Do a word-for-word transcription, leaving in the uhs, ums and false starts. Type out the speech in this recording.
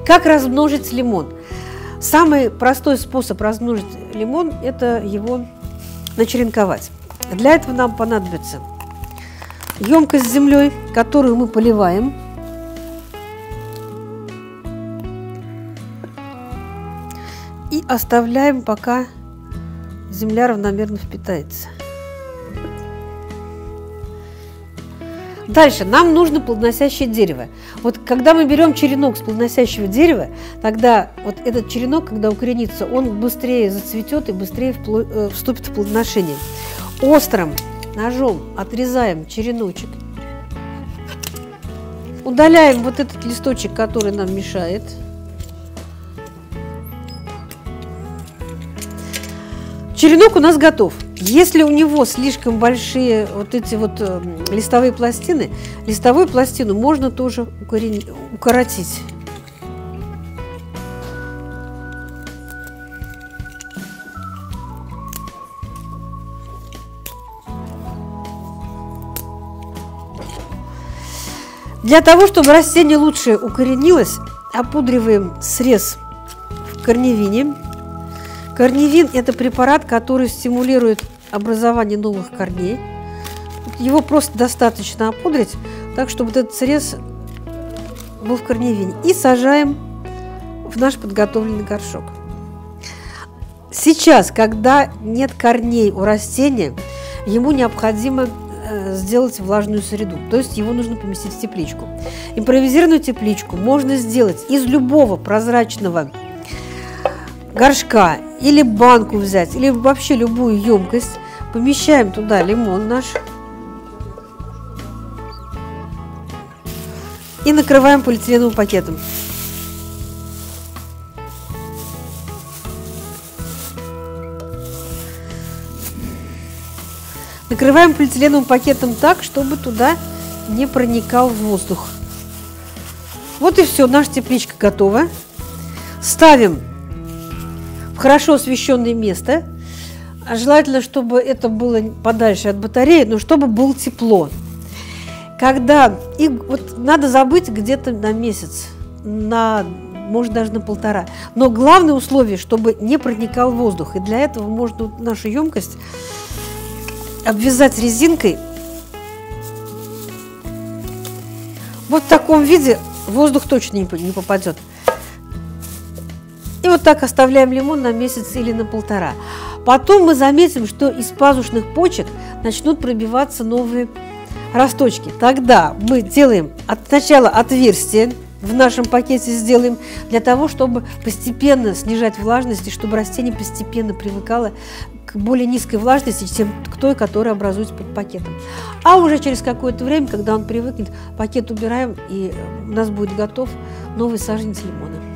Как размножить лимон? Самый простой способ размножить лимон – это его начеренковать. Для этого нам понадобится емкость с землей, которую мы поливаем. И оставляем, пока земля равномерно впитается. Дальше нам нужно плодоносящее дерево. Вот когда мы берем черенок с плодоносящего дерева, тогда вот этот черенок, когда укоренится, он быстрее зацветет и быстрее вступит в плодоношение. Острым ножом отрезаем череночек, удаляем вот этот листочек, который нам мешает. Черенок у нас готов. Если у него слишком большие вот эти вот э, листовые пластины, листовую пластину можно тоже укорен... укоротить. Для того, чтобы растение лучше укоренилось, опудриваем срез в корневине. Корневин – это препарат, который стимулирует образование новых корней. Его просто достаточно опудрить, так, чтобы этот срез был в корневине. И сажаем в наш подготовленный горшок. Сейчас, когда нет корней у растения, ему необходимо сделать влажную среду, то есть его нужно поместить в тепличку. Импровизированную тепличку можно сделать из любого прозрачного горшка или банку взять, или вообще любую емкость. Помещаем туда лимон наш и накрываем полиэтиленовым пакетом. Накрываем полиэтиленовым пакетом так, чтобы туда не проникал воздух. Вот и все, наша тепличка готова. Ставим в хорошо освещенное место. Желательно, чтобы это было подальше от батареи, но чтобы было тепло. Когда и вот надо забыть где-то на месяц, на, может даже на полтора. Но главное условие, чтобы не проникал воздух. И для этого можно нашу емкость обвязать резинкой. Вот в таком виде воздух точно не попадет. И вот так оставляем лимон на месяц или на полтора. Потом мы заметим, что из пазушных почек начнут пробиваться новые росточки. Тогда мы делаем от, сначала отверстие в нашем пакете сделаем, для того, чтобы постепенно снижать влажность, и чтобы растение постепенно привыкало к более низкой влажности, чем к той, которая образуется под пакетом. А уже через какое-то время, когда он привыкнет, пакет убираем, и у нас будет готов новый саженец лимона.